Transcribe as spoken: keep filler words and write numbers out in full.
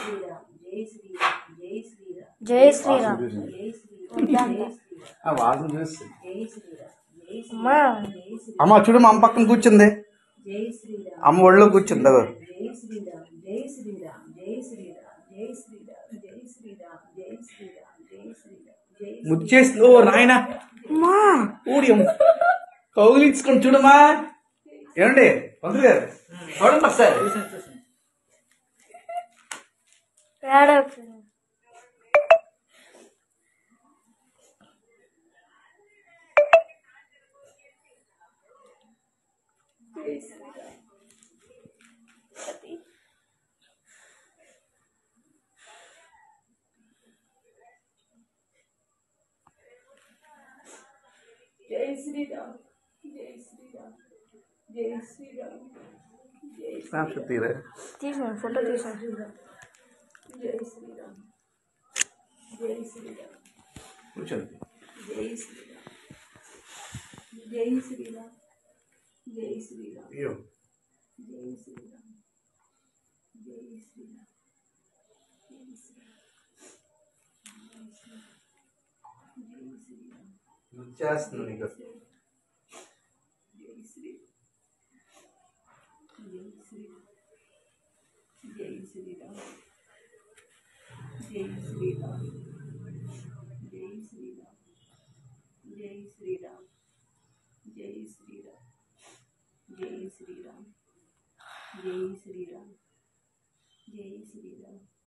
జై శ్రీరామ్ అమ్మ చూడు మా అమ్మ పక్కన కూర్చుంది అమ్మ ఒళ్ళో కూర్చుంది అదో ముచ్చేసి ఓ నాయన ఊడి కౌగిలించుకొని చూడమ్మా ఏమండి పంతులు గారు చూడండి ఒకసారి జై శ్రీరామ్ జై శ్రీరామ్ జై శ్రీరామ్ స్నాప్షాట్ తీరా తీసాను ఫోటో తీసాను జై శ్రీరామ్ జై శ్రీరామ్ కూర్చోండి జై శ్రీరామ్ జై శ్రీరామ్ జై శ్రీరామ్ అయ్యో జై శ్రీరామ్ జై శ్రీరామ్ చేస్తుంది నీకు జై శ్రీ జై శ్రీ జై శ్రీరామ్ జై శ్రీరామ్ జై శ్రీరామ్ జై శ్రీరామ్ జై శ్రీరామ్ జై శ్రీరామ్ జై శ్రీరామ్ జై శ్రీరామ్